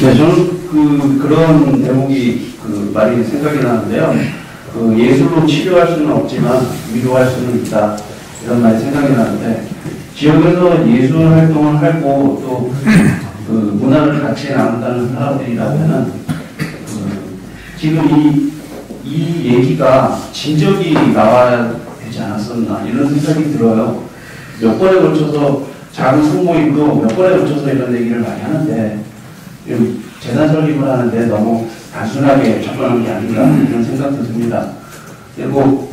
네, 저는 그런 대목이 말이 생각이 나는데요. 예술로 치료할 수는 없지만 위로할 수는 있다. 이런 말이 생각이 나는데, 지역에서 예술 활동을 하고 또 문화를 같이 나눈다는 사람들이라면은 지금 이 얘기가 진적이 나와야 되지 않았었나 이런 생각이 들어요. 몇 번에 걸쳐서 작은 성모임도 몇 번에 걸쳐서 이런 얘기를 많이 하는데 재단 설립을 하는데 너무 단순하게 접근한 게 아닌가 이런 생각도 듭니다. 그리고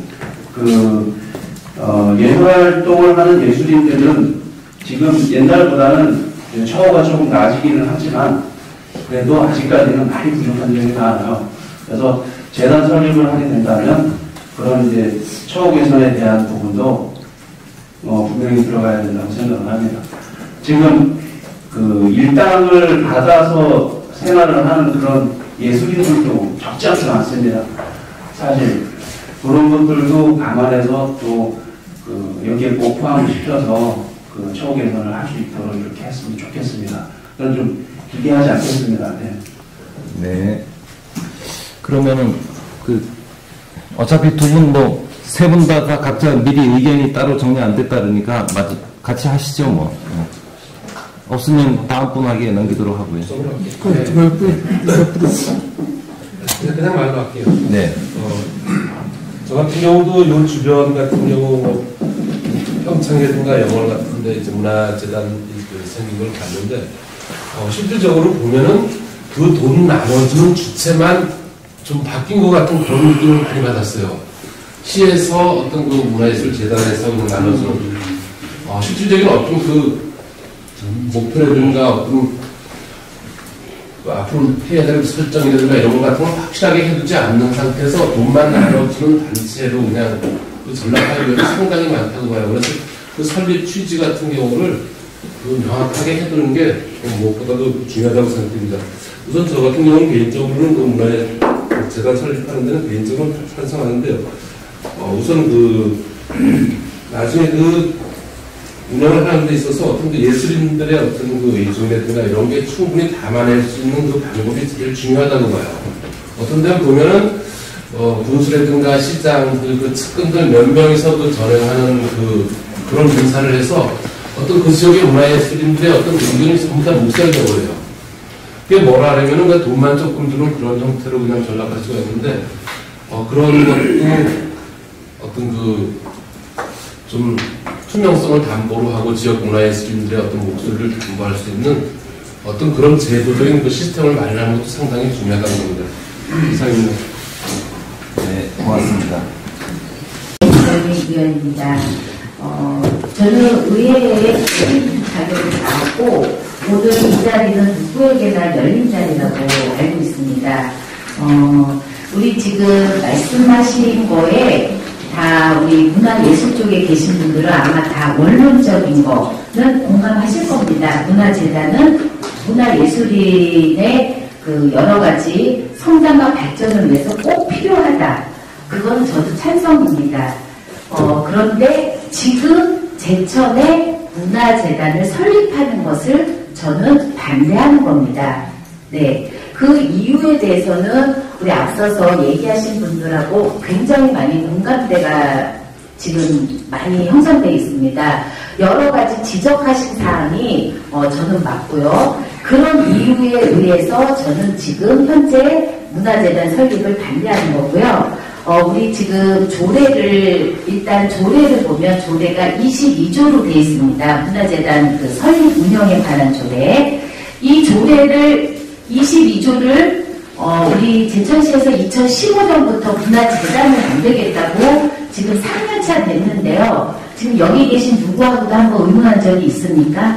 예술 활동을 하는 예술인들은 지금 옛날보다는 처우가 조금 나아지기는 하지만 그래도 아직까지는 많이 부족한 점이 많아요. 그래서 재단 설립을 하게 된다면 그런 이제 처우 개선에 대한 부분도 분명히 들어가야 된다고 생각을 합니다. 지금 일당을 받아서 생활을 하는 그런 예술인들도 적지 않지 않습니다. 사실 그런 것들도 감안해서 또 여기에 꼭 포함시켜서 처우 개선을 할 수 있도록 이렇게 했으면 좋겠습니다. 그건 좀 길게 하지 않겠습니다. 네. 네. 그러면은 어차피 두 분 세 분 다 각자 미리 의견이 따로 정리 안 됐다 그러니까 같이 하시죠 뭐. 없으면 다음 분에게 넘기도록 하고요. 그냥 말로 할게요. 네. 저 같은 경우도 요 주변 같은 경우 평창이라든가 영월 같은데 이제 문화재단 생긴 걸 봤는데 실질적으로 보면은 그 돈 나눠주는 주체만 좀 바뀐 것 같은 그런 느낌을 많이 받았어요. 시에서 어떤 문화예술 재단에서 나눠주는 실질적인 어떤 목표라든가 어떤 앞으로 해야 될 설정이라든가 이런 것 같은 걸 확실하게 해두지 않는 상태에서 돈만 나눠주는 단체로 그냥 전락하는 것이 상당히 많다고 봐요. 그래서 설립 취지 같은 경우를 명확하게 해두는 게 무엇보다도 중요하다고 생각됩니다. 우선 저 같은 경우는 개인적으로는 문화의 재단 설립하는 데는 개인적으로 찬성하는데요. 우선 나중에 운영을 하는 데 있어서 어떤 예술인들의 어떤 의존이라든가 이런 게 충분히 담아낼 수 있는 방법이 제일 중요하다고 봐요. 어떤 데는 보면은 군수라든가 시장 측근들 몇 명이서 전행하는 그런 인사를 해서 어떤 지역의 문화예술인들의 어떤 의견이 전부 다 묵살되어버려요. 그게 뭐라 하려면은 돈만 조금 주는 그런 형태로 그냥 전락할 수가 있는데 그런 것도 어떤 좀 투명성을 담보로 하고 지역 문화예술인들의 어떤 목소리를 담보할 수 있는 어떤 그런 제도적인 시스템을 마련하는 것도 상당히 중요하다는 겁니다. 이상입니다. 네, 고맙습니다. 의원입니다. 저는 의회에 자격이 나왔고 모든 이 자리는 누구에게나 열린 자리라고 알고 있습니다. 우리 지금 말씀하신 거에 다 우리 문화예술 쪽에 계신 분들은 아마 다 원론적인 거는 공감하실 겁니다. 문화재단은 문화예술인의 여러 가지 성장과 발전을 위해서 꼭 필요하다. 그건 저도 찬성입니다. 그런데 지금 제천에 문화재단을 설립하는 것을 저는 반대하는 겁니다. 네. 그 이유에 대해서는 우리 앞서서 얘기하신 분들하고 굉장히 많이 공감대가 지금 많이 형성되어 있습니다. 여러 가지 지적하신 사항이 저는 맞고요. 그런 이유에 의해서 저는 지금 현재 문화재단 설립을 반대하는 거고요. 우리 지금 일단 조례를 보면 조례가 22조로 되어 있습니다. 문화재단 설립 운영에 관한 조례. 이 조례를 22조를 우리 제천시에서 2015년부터 문화재단을 만들겠다고 지금 3년차 됐는데요. 지금 여기 계신 누구하고도 한번 의논한 적이 있습니까?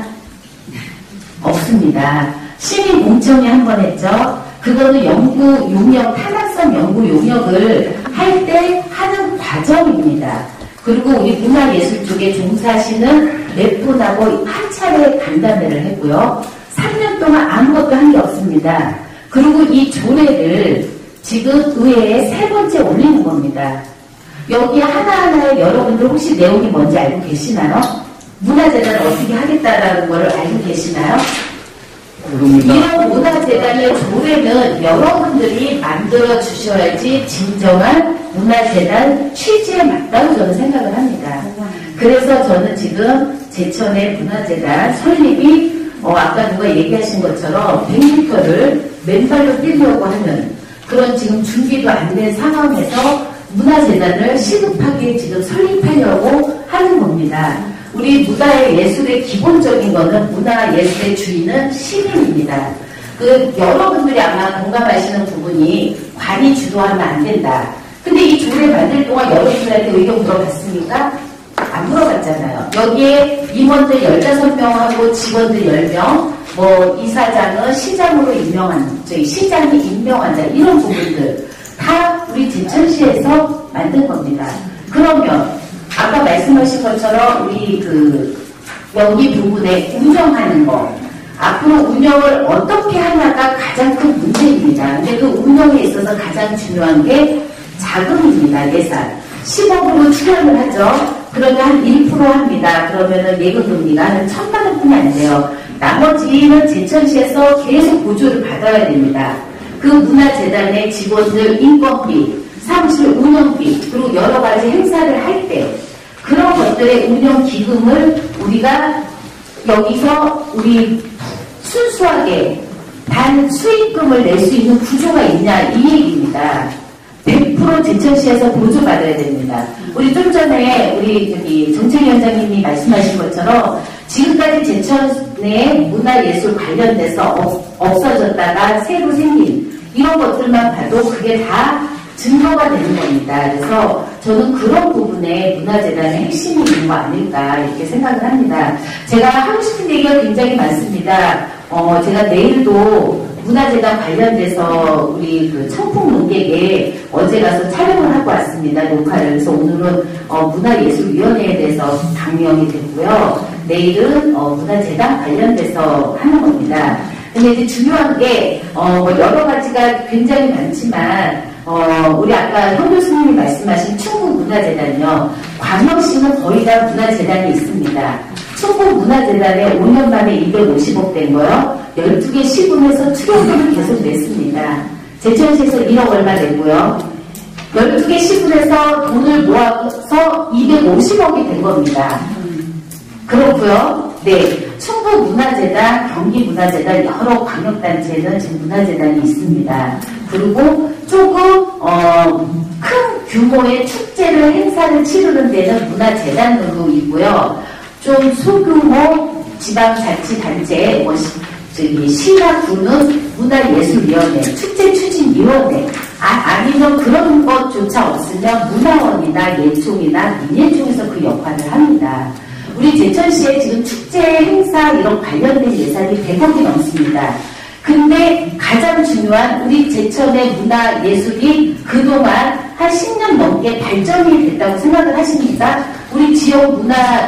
없습니다. 시민 공청회 한번 했죠. 그거는 연구 용역, 타당성 연구 용역을 할 때 하는 과정입니다. 그리고 우리 문화예술 쪽에 종사하시는 몇 분하고 한 차례 간담회를 했고요. 3년 동안 아무것도 한 게 없습니다. 그리고 이 조례를 지금 의회에 3번째 올리는 겁니다. 여기 하나하나에 여러분들 혹시 내용이 뭔지 알고 계시나요? 문화재단을 어떻게 하겠다라는 거를 알고 계시나요? 이런 문화재단의 조례는 여러분들이 만들어 주셔야지 진정한 문화재단 취지에 맞다고 저는 생각을 합니다. 그래서 저는 지금 제천의 문화재단 설립이 아까 누가 얘기하신 것처럼 100m를 맨발로 뛰려고 하는 그런 지금 준비도 안 된 상황에서 문화재단을 시급하게 지금 설립하려고 하는 겁니다. 우리 문화의 예술의 기본적인 거는 문화예술의 주인은 시민입니다. 여러분들이 아마 공감하시는 부분이 관이 주도하면 안 된다. 근데 이 조례 만들 동안 여러분들한테 의견 물어봤습니까? 안 물어봤잖아요. 여기에 임원들 15명하고 직원들 10명, 이사장은 시장으로 시장이 임명한다. 이런 부분들 다 우리 제천시에서 만든 겁니다. 그러면 아까 말씀하신 것처럼 우리 여기 부분에 운영하는 거 앞으로 운영을 어떻게 하냐가 가장 큰 문제입니다. 근데 그 운영에 있어서 가장 중요한 게 자금입니다. 예산 10억으로 출연을 하죠. 그러면 한 1% 합니다. 그러면은 예금금리가 한 1,000만 원뿐이 안 돼요. 나머지는 제천시에서 계속 보조를 받아야 됩니다. 그 문화재단의 직원들 인건비, 사무실 운영비, 그리고 여러 가지 행사를 할 때 그런 것들의 운영 기금을 우리가 여기서 우리 순수하게 단 수익금을 낼 수 있는 구조가 있냐 이 얘기입니다. 100% 제천시에서 보조받아야 됩니다. 우리 좀 전에 우리 정책위원장님이 말씀하신 것처럼 지금까지 제천의 문화예술 관련돼서 없어졌다가 새로 생긴 이런 것들만 봐도 그게 다 증거가 되는 겁니다. 그래서 저는 그런 부분에 문화재단의 핵심이 있는 거 아닐까 이렇게 생각을 합니다. 제가 하고 싶은 얘기가 굉장히 많습니다. 제가 내일도 문화재단 관련돼서 우리 청풍 논객에 어제 가서 촬영을 하고 왔습니다. 녹화를. 그래서 오늘은 문화예술위원회에 대해서 방영이 됐고요. 내일은 문화재단 관련돼서 하는 겁니다. 근데 이제 중요한 게 여러 가지가 굉장히 많지만 우리 아까 현 교수님이 말씀하신 충북문화재단이요. 광역시는 거의 다 문화재단이 있습니다. 충북문화재단에 5년 만에 250억 된 거요. 12개 시군에서 출연금을 계속 냈습니다. 제천시에서 1억 얼마 냈고요. 12개 시군에서 돈을 모아서 250억이 된 겁니다. 그렇고요. 네, 충북문화재단, 경기문화재단 여러 광역단체는 지금 문화재단이 있습니다. 그리고 조금 큰 규모의 축제를 행사를 치르는 데는 문화재단으로 있고요. 좀 소규모 지방자치단체, 시나 구는 문화예술위원회, 축제추진위원회, 아니면 그런 것조차 없으면 문화원이나 예총이나 민예총에서 그 역할을 합니다. 우리 제천시에 지금 축제 행사 이런 관련된 예산이 100억이 넘습니다. 근데 가장 중요한 우리 제천의 문화예술이 그동안 한 10년 넘게 발전이 됐다고 생각을 하십니까? 우리 지역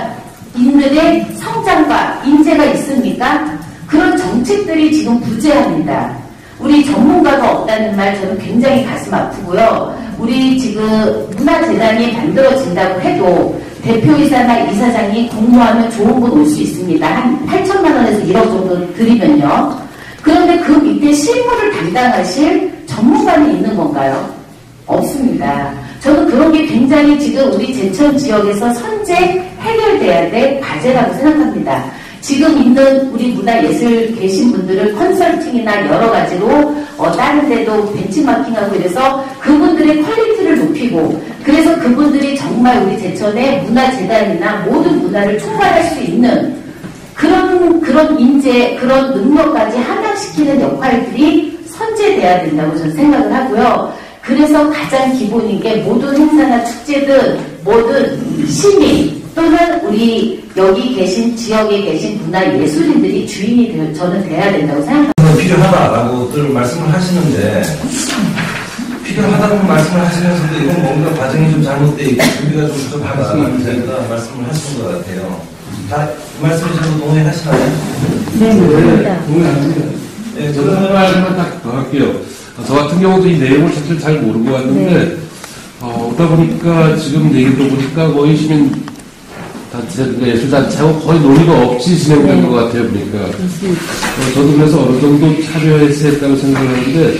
문화인들의 성장과 인재가 있습니까? 그런 정책들이 지금 부재합니다. 우리 전문가가 없다는 말 저는 굉장히 가슴 아프고요. 우리 지금 문화재단이 만들어진다고 해도 대표이사나 이사장이 공모하면 좋은 분 올 수 있습니다. 한 8천만 원에서 1억 정도 드리면요. 그런데 그 밑에 실무를 담당하실 전문가는 있는 건가요? 없습니다. 저는 그런 게 굉장히 지금 우리 제천 지역에서 선제 해결돼야 될 과제라고 생각합니다. 지금 있는 우리 문화예술 계신 분들을 컨설팅이나 여러 가지로 다른 데도 벤치마킹하고 이래서 그분들의 퀄리티를 높이고 그래서 그분들이 정말 우리 제천의 문화재단이나 모든 문화를 총괄할 수 있는 그런 인재, 그런 능력까지 함양시키는 역할들이 선제돼야 된다고 저는 생각을 하고요. 그래서 가장 기본인 게 모든 행사나 축제든 뭐든 시민 또는 우리 여기 계신 지역에 계신 문화예술인들이 주인이 저는 돼야 된다고 생각합니다. 필요하다라고들 말씀을 하시는데 필요하다고 말씀을 하시면서도 이건 뭔가 과정이 좀 잘못되어 있고 준비가 좀 부족하다는 제가 말씀을 하신 것 같아요. 다 그 말씀에 저도 동의하시나요? 네, 동의합니다. 네, 저는 한 말만 딱 더 할게요. 저 같은 경우도 이 내용을 사실 잘 모르고 왔는데, 오다 보니까 지금 얘기 들어보니까 거의 시민 단체들과 예술단체하고 거의 논의가 없이 진행된 것 같아요, 보니까. 저도 그래서 어느 정도 참여해서 했다고 생각하는데,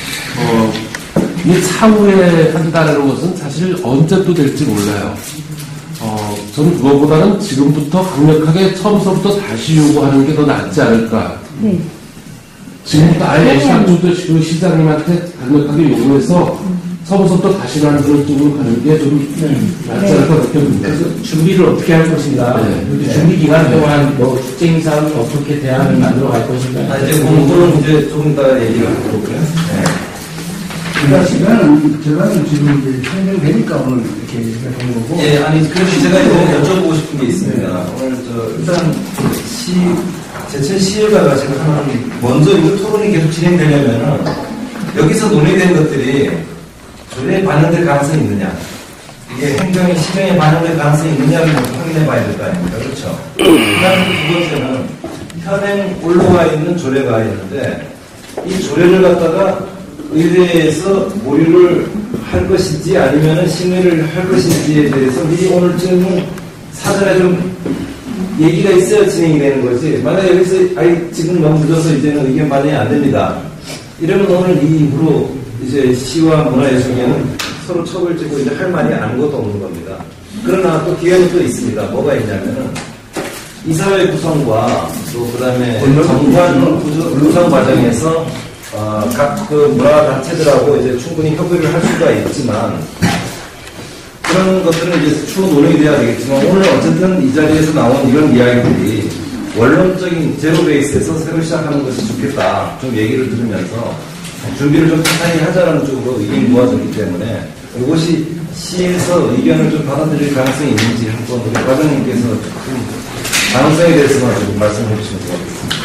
이 차후에 한다는 것은 사실 언제 또 될지 몰라요. 저는 그거보다는 지금부터 강력하게 처음서부터 다시 요구하는 게 더 낫지 않을까. 네. 지금부터 아예 시장주도 지금 시장님한테 강력하게 요구해서 처음서부터 다시 만드는 쪽으로 가는 게 좀 낫지 않을까 느껴집니다. 그래서 준비를 어떻게 할 것인가, 네. 준비 기간 동안 뭐 축제 행사는 어떻게 대안을 만들어 갈 것인가. 이제 공부는 이제 조금 이따 얘기를 해볼게요. 네. 그러니까 제가 지금 이제 설명되니까 오늘 이렇게 얘기를 한 거고. 예, 아니, 그래서 제가 이거 여쭤보고 싶은 게 있습니다. 오늘 일단 제천 시의회가 제가 하는, 먼저 이거 토론이 계속 진행되려면은, 여기서 논의된 것들이 조례에 반영될 가능성이 있느냐, 이게 행정의 시정에 반영될 가능성이 있느냐를 확인해 봐야 될 거 아닙니까? 그렇죠? 그 다음에 두 번째는, 현행 올라와 있는 조례가 있는데, 이 조례를 갖다가 의회에서 모의를 할 것인지 아니면은 심의를 할 것인지에 대해서 미리 오늘 지금 사전에 좀 얘기가 있어야 진행이 되는 거지. 만약 여기서 지금 너무 늦어서 이제는 의견 반영이 안 됩니다. 이러면 오늘 이 이후로 이제 시와 문화예술계는 서로 척을 쥐고 이제 할 말이 아무것도 없는 겁니다. 그러나 또 기회는 또 있습니다. 뭐가 있냐면은 이사회 구성과 또 그다음에 정관 구성 과정에서 각 그 문화단체들하고 이제 충분히 협의를 할 수가 있지만, 그런 것들은 이제 추후 논의가 돼야 되겠지만, 오늘 어쨌든 이 자리에서 나온 이런 이야기들이 원론적인 제로 베이스에서 새로 시작하는 것이 좋겠다. 좀 얘기를 들으면서 준비를 좀 탄탄히 하자라는 쪽으로 의견이 모아졌기 때문에, 이것이 시에서 의견을 좀 받아들일 가능성이 있는지 한번 우리 과장님께서 가능성에 대해서만 좀 말씀해 주시면 좋겠습니다.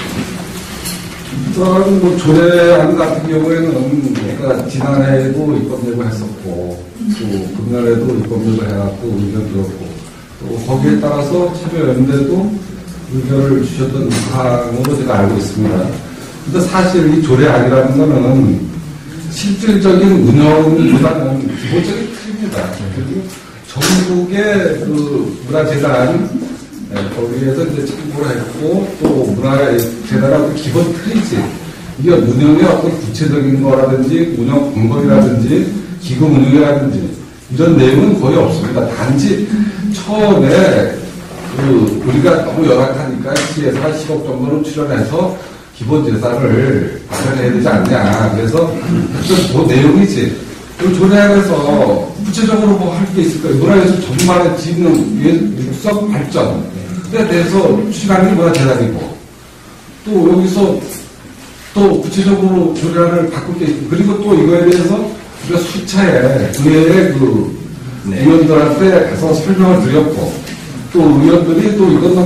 일단 뭐 조례안 같은 경우에는 그러니까 지난해에도 입법 예고했었고 또 금년에도 입법 예고해갖고 의견 들었고 또 거기에 따라서 참여연대도 의견을 주셨던 사항으로 제가 알고 있습니다. 근데 사실 이 조례안이라는 거는 실질적인 운영보다는 기본적인 틀입니다. 그리고 전국의 그 문화재단 거기에서 이제 참고를 했고, 또 문화재단하고 기본 틀이지. 이게 운영의 어떤 구체적인 거라든지, 운영 방법이라든지, 기금 운영이라든지, 이런 내용은 거의 없습니다. 단지 처음에, 우리가 너무 열악하니까 시에서 한 10억 정도는 출연해서 기본 예산을 마련해야 되지 않냐. 그래서, 그 내용이지. 그 조례안에서 구체적으로 뭐 할 게 있을까요? 문화예술 전반에 짓는 육성 발전. 에 대해서 추진하는 게 문화재단이고, 또 여기서 또 구체적으로 조례안을 바꿀 게 있고, 그리고 또 이거에 대해서 우리가 수차에 의회의 의원들한테 가서 설명을 드렸고, 또 의원들이 또 이건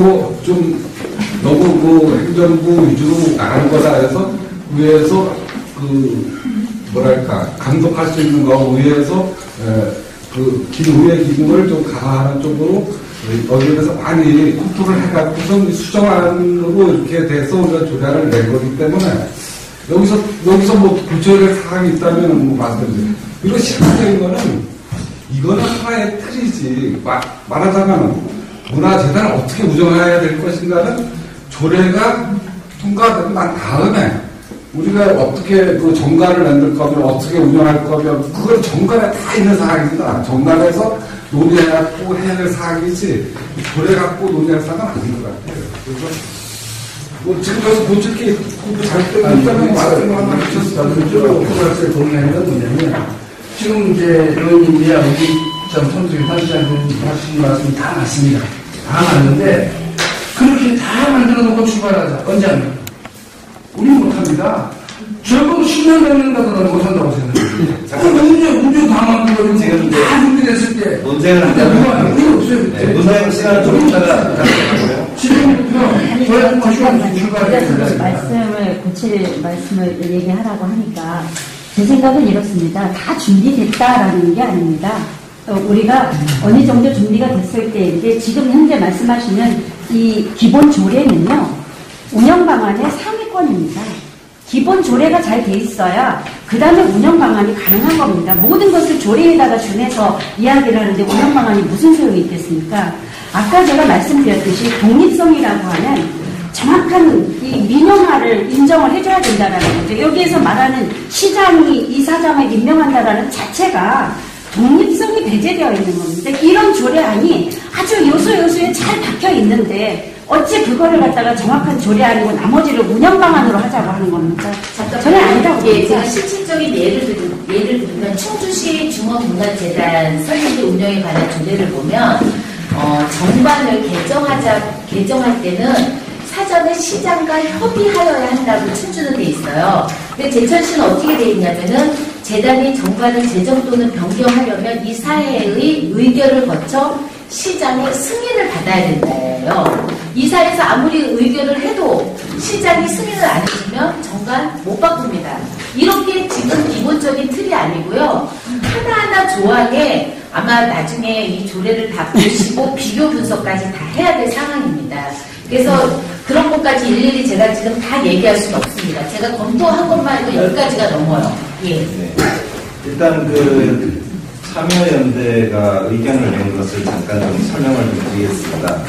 너무 행정부 위주로 나가는 거다 해서 의회에서 감독할 수 있는 거, 의회에서 의회 기능을 좀 강화하는 쪽으로 여기에서 많이 컨트롤을 해갖고서 수정안으로 이렇게 돼서 우리가 조례안을 낸 거기 때문에 여기서 뭐 구체적인 사항이 있다면 뭐 말씀드리죠. 그리고 실질적인 거는 이거는 하나의 틀이지. 말하자면 문화재단을 어떻게 운영해야 될 것인가는 조례가 통과되고 난 다음에 우리가 어떻게 그 정관을 만들 거면 어떻게 운영할 거면 그건 정관에 다 있는 사항입니다. 정관에서 논의해갖고 해야 될 사항이지 조례 갖고 논의할 사항은 아닌 것 같아요. 그래서 뭐 지금 여기서 본질기 잘 되고 있다는 말씀을 한번 해주셨습니다. 그쪽으로 오픈할때 동의하는 건 뭐냐면 지금 이제 의원님이야 우리 선수님 사시장님 하신 말씀이 다 맞습니다. 다 맞는데 그렇게 다 만들어 놓고 출발하자. 언제 합니까? 우리는 못합니다. 적어도 10년 걸린다더라도 못한다고 생각해요. 문제 다 만들고 지금 다 준비됐을 때 논쟁을 한다면 논쟁 시간을 좀 이따가 갖겠고요. 지금부터 저희한테 시간 출발해서 말씀을 얘기하라고 하니까 제 생각은 이렇습니다. 다 준비됐다라는 게 아닙니다. 우리가 어느 정도 준비가 됐을 때인데 지금 현재 말씀하시는 이 기본 조례는요. 운영 방안의 상위권입니다. 기본 조례가 잘 돼 있어야 그 다음에 운영 방안이 가능한 겁니다. 모든 것을 조례에다가 준해서 이야기를 하는데 운영 방안이 무슨 소용이 있겠습니까? 아까 제가 말씀드렸듯이 독립성이라고 하는 정확한 이 민영화를 인정을 해줘야 된다라는 거죠. 여기에서 말하는 시장이 이사장을 임명한다라는 자체가 독립성이 배제되어 있는 겁니다. 이런 조례안이 아주 요소요소에 잘 박혀 있는데 어찌 그거를 갖다가 정확한 조례안이고 나머지를 운영 방안으로 하자고 하는 겁니까? 저는 아니라고 봅니다. 제가 실질적인 예를 들면 충주시 중앙문화재단 설립 운영에 관한 조례를 보면 정관을 개정할 때는 사전에 시장과 협의하여야 한다고 춤추는 데 있어요. 근데 제천시는 어떻게 돼 있냐면은 재단이 정관을 제정 또는 변경하려면 이 사회의 의결을 거쳐 시장의 승인을 받아야 된다예요. 이사에서 아무리 의결을 해도 시장이 승인을 안 해주면 정관 못 바꿉니다. 이렇게 지금 기본적인 틀이 아니고요. 하나하나 조항에 아마 나중에 이 조례를 다 보시고 비교 분석까지 다 해야 될 상황입니다. 그래서 그런 것까지 일일이 제가 지금 다 얘기할 수는 없습니다. 제가 검토한 것만 해도 여기까지가 넘어요. 예. 네. 일단 그 참여연대가 의견을 낸 것을 잠깐 좀 설명을 좀 드리겠습니다.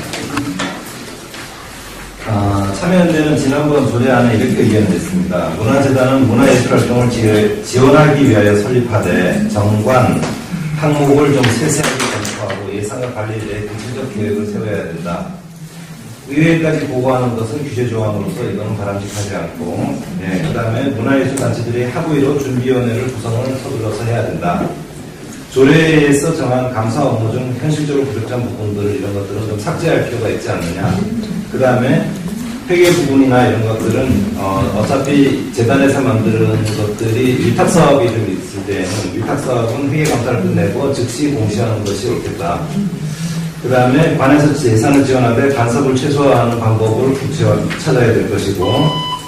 참여연대는 지난번 조례안에 이렇게 의견냈습니다. 문화재단은 문화예술활동을 지원하기 위하여 설립하되 정관, 항목을 좀 세세하게 검토하고 예산과 관리에 대해 구체적 계획을 세워야 된다. 의회까지 보고하는 것은 규제 조항으로서 이거는 바람직하지 않고, 네, 그 다음에 문화예술단체들이 합의로 준비위원회를 구성을 서둘러서 해야 된다. 조례에서 정한 감사 업무 중 현실적으로 부족한 부분들 이런 것들은 좀 삭제할 필요가 있지 않느냐. 그 다음에 회계 부분이나 이런 것들은 어차피 재단에서 만드는 것들이 위탁사업이 좀 있을 때는 위탁사업은 회계 감사를 끝내고 즉시 공시하는 것이 옳겠다. 그 다음에 관에서 예산을 지원하되 간섭을 최소화하는 방법을 찾아야 될 것이고,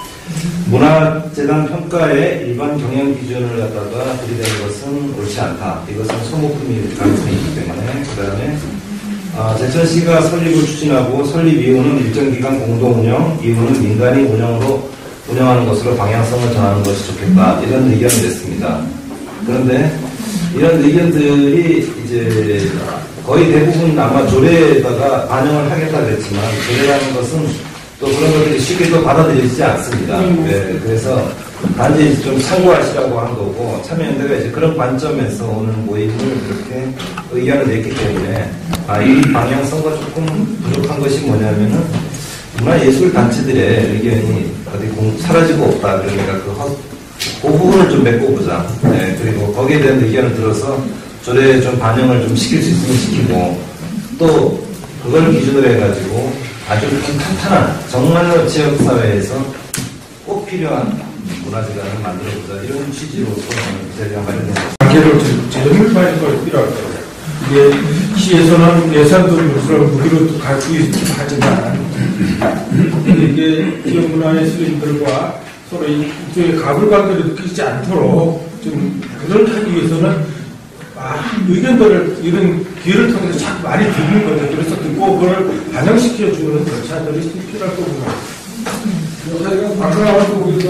문화재단 평가에 일반 경영 기준을 갖다가 들이대는 것은 옳지 않다. 이것은 소모품일 가능성이 있기 때문에. 그 다음에 제천시가 설립을 추진하고 설립 이후는 일정 기간 공동 운영, 이후는 민간이 운영하는 것으로 방향성을 정하는 것이 좋겠다. 이런 의견을 냈습니다. 그런데 이런 의견들이 이제 거의 대부분 아마 조례에다가 반영을 하겠다 그랬지만, 조례라는 것은 또 그런 것들이 쉽게 또 받아들여지지 않습니다. 네, 그래서 단지 좀 참고하시라고 한 거고, 참여연대가 이제 그런 관점에서 오늘 모임을 이렇게 의견을 냈기 때문에, 이 방향성과 조금 부족한 것이 뭐냐면은, 문화예술단체들의 의견이 어디 사라지고 없다. 그러니까 그 부분을 좀 메꿔보자. 네, 그리고 거기에 대한 의견을 들어서 조례에 좀 반영을 좀 시킬 수 있으면 시키고, 또 그걸 기준으로 해가지고 아주 좀 탄탄한 정말로 지역사회에서 꼭 필요한 문화재단을 만들어보자, 이런 취지로서 저희가 마련했습니다. 관계를 재정을 많이 필요할 거예요. 이게 시에서는 예산도 요소를 무기로 갖고 있긴 하지만, 이게 지역 문화예술인들과 서로 이쪽에 가불관계를 느끼지 않도록 좀 그걸 하기 위해서는 의견들을 이런 기회를 통해서 자꾸 많이 듣는 거죠. 그래서 듣고 그걸 반영시켜주는 절차들이 필요할 거구나. 저희가 방송하면서 우리도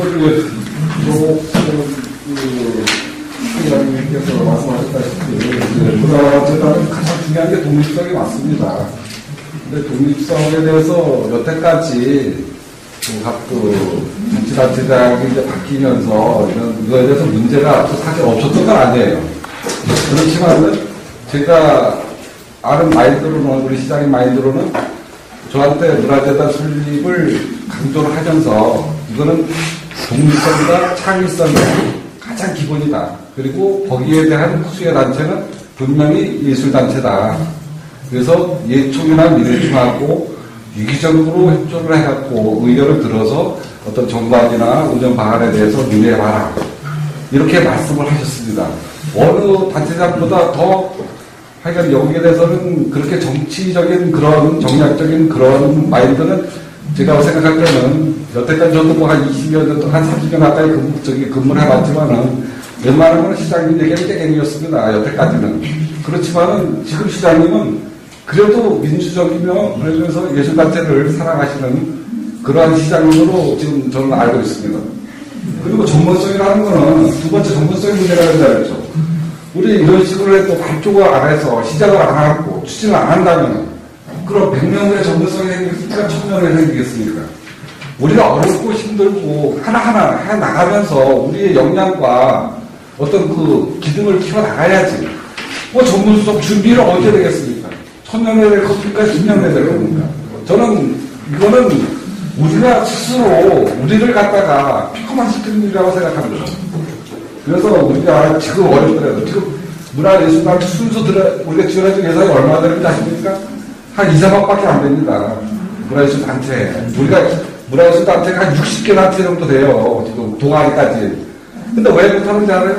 회장님께서 말씀하셨다시피 문화재단은 가장 중요한 게 독립성이 맞습니다. 근데 독립성에 대해서 여태까지 각 정치단체장이 이제 바뀌면서 이거에 대해서 문제가 사실 없었던 건 아니에요. 그렇지만 제가 아는 마인드로는, 우리 시장의 마인드로는 저한테 문화재단 설립을 강조를 하면서 이거는 독립성과 창의성이 가장 기본이다. 그리고 거기에 대한 수혜 단체는 분명히 예술단체다. 그래서 예총이나 미래총하고 유기적으로 협조를 해갖고 의견을 들어서 어떤 정관이나 운영 방안에 대해서 논의해봐라. 이렇게 말씀을 하셨습니다. 어느 단체장보다 더 하여간 여기에 대해서는 그렇게 정치적인 그런 정략적인 그런 마인드는 제가 생각할 때는 여태까지 저도 뭐 한 20년 정도, 한 30년 가까이 근무를 해봤지만은 웬만하면 시장님 얘기는 깨갱이었습니다. 여태까지는. 그렇지만은 지금 시장님은 그래도 민주적이며 그러면서 예술단체를 사랑하시는 그러한 시장님으로 지금 저는 알고 있습니다. 그리고 전문성이라는 거는 두 번째 전문성의 문제가 된다 그랬죠. 우리 이런 식으로 또 발족을 안 해서 시작을 안 하고 추진을 안 한다면 그럼 100년의 전문성이 생기겠습니까? 1000년에 생기겠습니까? 우리가 어렵고 힘들고 하나하나 해 나가면서 우리의 역량과 어떤 그 기능을 키워 나가야지. 뭐 전문성 준비를 언제 되겠습니까? 1000년에 될 겁니까? 10년에 될 겁니까? 저는 이거는 우리가 스스로 우리를 갖다가 평화시키는 일이라고 생각합니다. 그래서 우리가 지금 어렵더라도 지금 문화예술단 순수 우리가 지원해준 예산이 얼마 되는지 아십니까? 한 2, 3억밖에 안 됩니다. 문화예술 단체. 우리가 문화예술 단체가 한 60개 단체 정도 돼요. 지금 동아리까지. 근데 왜 못하는지 알아요?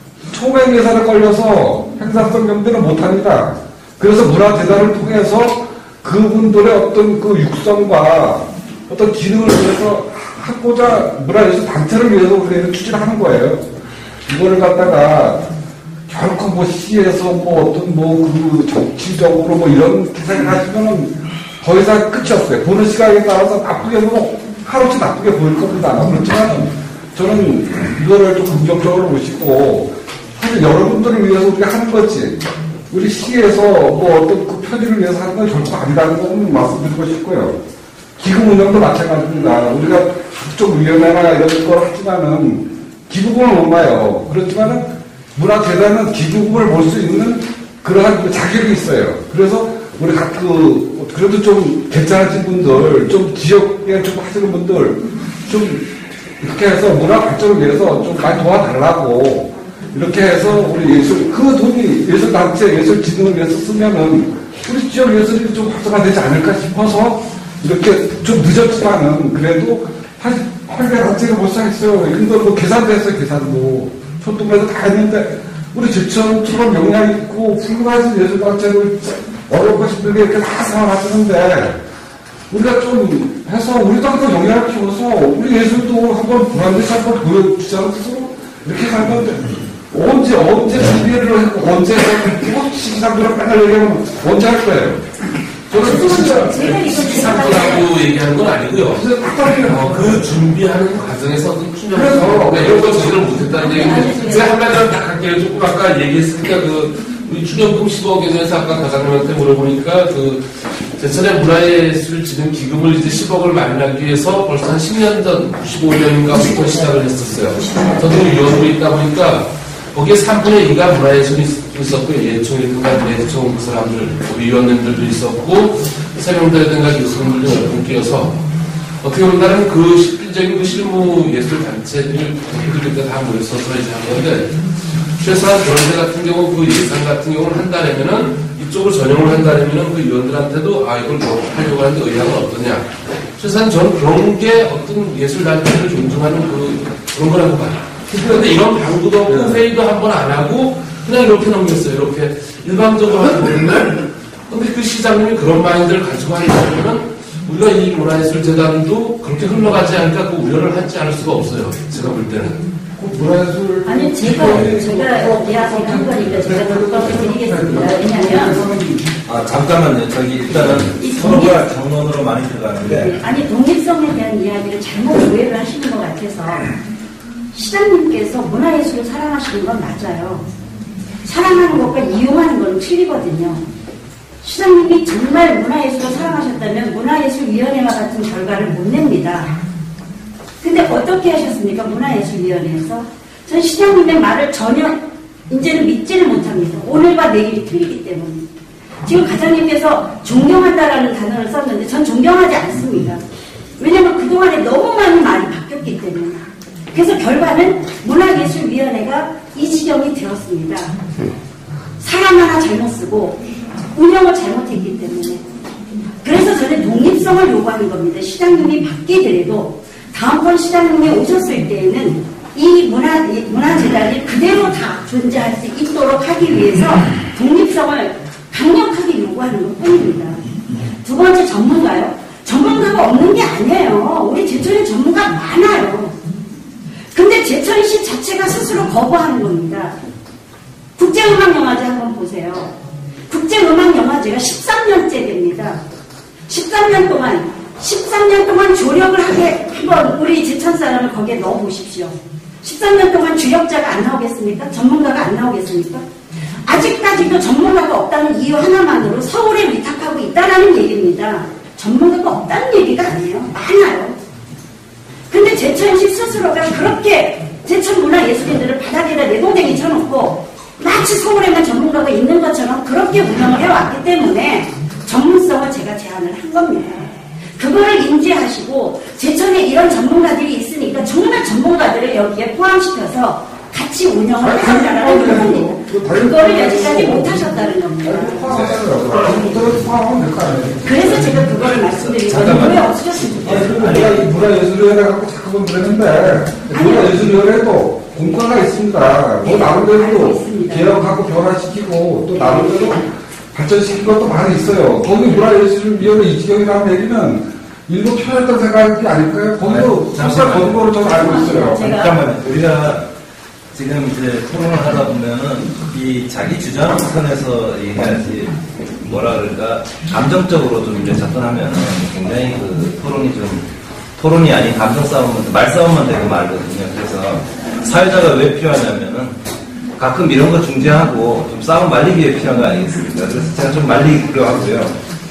총액 예산에 걸려서 행사성 경비는 못합니다. 그래서 문화재단을 통해서 그분들의 어떤 그 육성과 어떤 기능을 위해서 하고자 문화예술 단체를 위해서 우리가 추진하는 거예요. 이거를 갖다가 결코 뭐 시에서 뭐 어떤 뭐 그 정치적으로 뭐 이런 생각하시면은 더 이상 끝이 없어요. 보는 시각에 따라서 나쁘게 보면 하루치 나쁘게 보일 겁니다. 그렇지만 저는 이거를 좀 긍정적으로 보시고 사실 여러분들을 위해서 우리가 하는 거지. 우리 시에서 뭐 어떤 그 편의를 위해서 하는 건 결코 아니라는 건 말씀드리고 싶고요. 기금 운영도 마찬가지입니다. 우리가 각종위원회나 이런 걸 하지만은 기부금을 못 봐요. 그렇지만은 문화재단은 기부금을 볼 수 있는 그러한 자격이 있어요. 그래서 우리 그래도 좀 괜찮으신 분들, 좀 지역에 좀 하시는 분들, 좀 이렇게 해서 문화 발전을 위해서 좀 많이 도와달라고 이렇게 해서 우리 그 돈이 예술단체, 예술진흥을 위해서 쓰면은 우리 지역 예술이 좀 활성화되지 않을까 싶어서 이렇게 좀 늦었지만은 그래도 사실 활발단체가 못 사겠어요. 이거 뭐 계산도 했어요, 계산도. 초등에서 다 했는데 우리 제천처럼 역량 있고 훌륭한 예술단체를 어렵고 힘들게 이렇게 다 생활하시는데 우리가 좀 해서 우리도 한번 역량을 키워서 우리 예술도 한번 불안해서 한번 보여주지 않고 이렇게 간 건데 언제 준비를 하고 언제 시기상조를 맨날 얘기하면 언제 할 거예요? 저는 진짜 시기상조라고 얘기하는 건 아니고요. 그 준비하는 과정에서 어떤 충격을 이런 걸 제대로 못했다는 얘기인데 제가 한마디만 딱 할게요. 조금 아까 얘기했으니까 우리 추경금 10억에 대해서 아까 과장님한테 물어보니까 제천의 문화예술진흥 기금을 이제 10억을 마련하기 위해서 벌써 한 10년 전 95년인가부터 시작을 했었어요. 저도 위원으로 있다 보니까 거기에 3분의 2가 문화예술이 있었고요. 예총이든가 예총 그 사람들, 우리 위원님들도 있었고 세명대든가 교수님들도 여러 분 끼어서 어떻게 보면 그 실질적인 그 실무 예술 단체들 그때 다 모여서 이제 한 건데 최소한 그런데 같은 경우 그 예산 같은 경우를 한다면은 이쪽으로 전용을 한다면은 그 위원들한테도 이걸 뭐 하려고 하는데 의향은 어떠냐. 최소한 저는 그런 게 어떤 예술 단체를 존중하는 그런 거라고 봐요. 그런데 이런 방구도 없고 회의도 한 번 안 하고 그냥 이렇게 넘겼어요. 이렇게 일방적으로 하고 있는데 근데 그 시장님이 그런 마인드를 가지고 한다면은 우리가 이 문화예술재단도 그렇게 흘러가지 않을까 그 우려를 하지 않을 수가 없어요. 제가 볼 때는. 문화예술 아니 제가 이야기한 거니까 제가 답변을 드리겠습니다. 왜냐하면 잠깐만요. 저기 일단은 서로가 정론으로 많이 들어가는데 아니 독립성에 대한 이야기를 잘못 오해를 하시는 것 같아서 시장님께서 문화예술을 사랑하시는 건 맞아요. 사랑하는 것과 이용하는 건 틀리거든요. 시장님이 정말 문화예술을 사랑하셨다면 문화예술위원회와 같은 결과를 못 냅니다. 근데 어떻게 하셨습니까? 문화예술위원회에서. 전 시장님의 말을 전혀 이제는 믿지를 못합니다. 오늘과 내일이 틀리기 때문에. 지금 과장님께서 존경한다라는 단어를 썼는데 전 존경하지 않습니다. 왜냐하면 그동안에 너무 많은 말이 바뀌었기 때문에. 그래서 결과는 문화예술위원회가 이 지경이 되었습니다. 사람 하나 잘못 쓰고 운영을 잘못했기 때문에. 그래서 저는 독립성을 요구하는 겁니다. 시장님이 바뀌더라도 다음번 시장님이 오셨을 때에는 이 문화재단이 그대로 다 존재할 수 있도록 하기 위해서 독립성을 강력하게 요구하는 것 뿐입니다. 두 번째 전문가요? 전문가가 없는 게 아니에요. 우리 제천에 전문가 많아요. 근데 제천시 자체가 스스로 거부하는 겁니다. 국제음악영화제 한번 보세요. 국제음악영화제가 13년째 됩니다. 13년 동안 조력을 하게 한번 우리 제천 사람을 거기에 넣어보십시오. 13년 동안 주력자가 안 나오겠습니까? 전문가가 안 나오겠습니까? 아직까지도 전문가가 없다는 이유 하나만으로 서울에 위탁하고 있다는 얘기입니다. 전문가가 없다는 얘기가 아니에요. 많아요. 근데 제천시 스스로가 그렇게 제천 문화예술인들을 바닥에다 내동댕이 쳐놓고 마치 서울에만 전문가가 있는 것처럼 그렇게 운영을 해왔기 때문에 전문성을 제가 제안을 한 겁니다. 그거를 인지하시고 제천에 이런 전문가들이 있으니까 정말 전문가들을 여기에 포함시켜서 같이 운영을 해달라는 겁니다. 그거를 여지까지 못하셨다는 겁니다. 그래서 제가 그거를 말씀드린 거예요. 왜 없으셨으면 좋겠어요. 문화예술위원회 갖고 자꾸 그러는데 문화예술위원회도 공과가 있습니다. 뭐 나름대로 개혁하고 변화시키고 또 나름대로 발전시킨 것도 많이 있어요. 거기 문화예술위원회 이지경이라는 얘기는 일부 편했던 생각이 아닐까요? 거기도 설사 거는 거로 저는 알고 있어요. 잠깐만요. 우리가 지금 이제 토론을 하다 보면은 이 자기 주장 선에서 얘기해야지 뭐라 그럴까 감정적으로 좀 이제 접근하면은 굉장히 그 토론이 아닌 감정 싸움은 말싸움만 되고 말거든요. 그래서 사회자가 왜 필요하냐면은 가끔 이런 거 중재하고 좀 싸움 말리기 위해 필요한 거 아니겠습니까? 그래서 제가 좀 말리기로 하고요.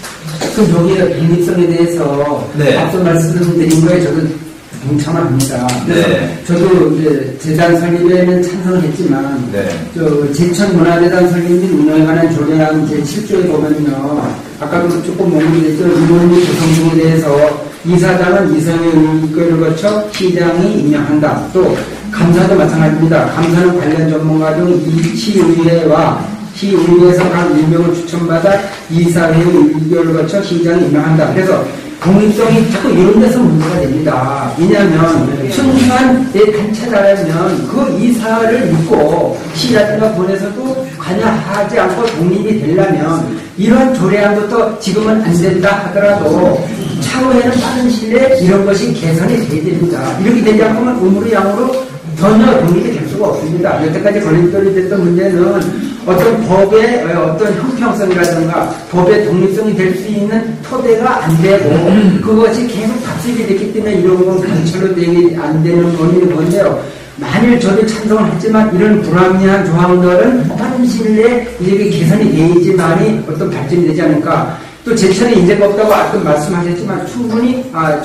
그 여기에 독립성에 대해서 네. 앞서 말씀드린 거에 저도 동참을 합니다. 그래서 네. 저도 이제 재단 설립에는 찬성을 했지만 네. 저 제천문화재단 설립 및 운영에 관한 조례안 제7조에 보면요. 아까도 조금 언급됐죠. 임원 및 구성 등에 대해서 이사장은 이성의 의결을 거쳐 시장이 임명한다. 또 감사도 마찬가지입니다. 감사는 관련 전문가 중 이 시의회와 시의회에서 각 1명을 추천받아 이사회의 의결을 거쳐 시장이 임명한다. 그래서 독립성이 자꾸 이런 데서 문제가 됩니다. 왜냐하면 순수한 단체라면 그 이사를 믿고 시라든가 본에서도 관여하지 않고 독립이 되려면 이런 조례안부터 지금은 안 된다 하더라도 차후에는 빠른 시일에 이런 것이 개선이 돼야 됩니다. 이렇게 되지 않으면 음으로 양으로 전혀 독립이 될 수가 없습니다. 여태까지 걸림돌이 됐던 문제는 어떤 법의 어떤 형평성이라든가 법의 독립성이 될 수 있는 토대가 안 되고 그것이 계속 답습이 됐기 때문에 이런 건 관철로 되게 안 되는 원인이 뭔데요. 만일 저도 찬성을 했지만 이런 불합리한 조항들은 빠른 시일 내에 이게 개선이 돼야지만이 어떤 발전이 되지 않을까. 또 제천에 인재가 없다고 아까 말씀하셨지만 충분히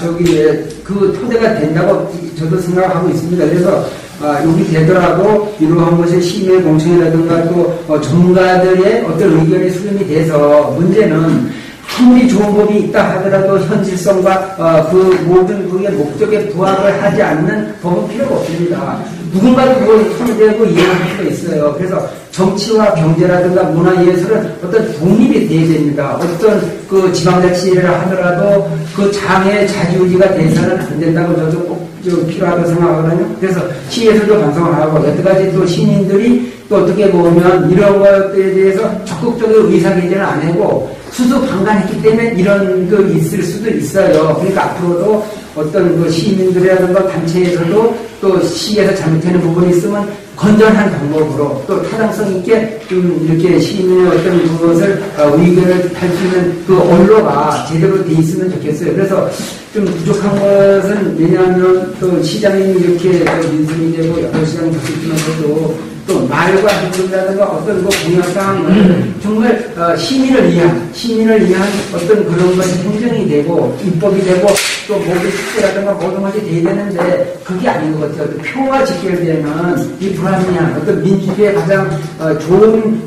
그 토대가 된다고 저도 생각하고 있습니다. 그래서 여기 되더라도 이러한 것의 시민의 공청이라든가 또 전문가들의 어떤 의견이 수렴이 돼서 문제는 아무리 좋은 법이 있다 하더라도 현실성과 그 모든 그의 목적에 부합을 하지 않는 법은 필요가 없습니다. 누군가도 그걸 손대고 이해할 수가 있어요. 그래서 정치와 경제라든가 문화예술은 어떤 독립이 돼야 됩니다. 어떤 그 지방자치를 하더라도 그 장애의 자지우지가 돼서는 안 된다고 저도 꼭 필요하다고 생각하거든요. 그래서 시에서도 반성을 하고 여태까지 또 시민들이 또 어떻게 보면 이런 것들에 대해서 적극적으로 의사개진을 안 하고 수수방관했기 때문에 이런 거 있을 수도 있어요. 그러니까 앞으로도 어떤 그 시민들이라든가 단체에서도 또 시에서 잘못되는 부분이 있으면 건전한 방법으로 또 타당성 있게 좀 이렇게 시민의 어떤 그것을 의견을 할 수 있는 그 언로가 제대로 돼 있으면 좋겠어요. 그래서 좀 부족한 것은 왜냐하면 또 시장이 이렇게 민심이 되고 여러 시장이 바뀌면서도 또 말과 행동이라든가 어떤 그 공약사항을 정말 시민을 위한 어떤 그런 것이 행정이 되고 입법이 되고 또 모든 축제라든가 모든 것이 돼야 되는데 그게 아닌 것 같아요. 표가 직결되는 이 불합리한 어떤 민주주의의 가장 좋은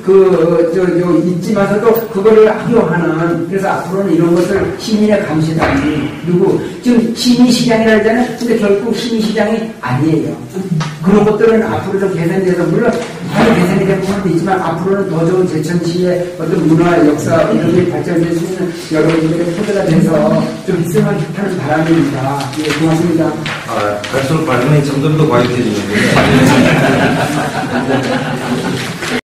있지만서도 그거를 악용하는 그래서 앞으로는 이런 것을 시민의 감시단이 그리고 지금 시민시장이라 하잖아요. 근데 결국 시민시장이 아니에요. 그런 것들은 앞으로 좀 개선돼서 물론 많이 개선이 된 부분도 있지만 앞으로는 더 좋은 제천시의 어떤 문화, 역사 이런 게 발전될 수 있는 여러분들의 토대가 돼서 좀 있으면 하는 바람입니다. 예, 고맙습니다. 갈수록 발언이 점점 더 과격해지는군요.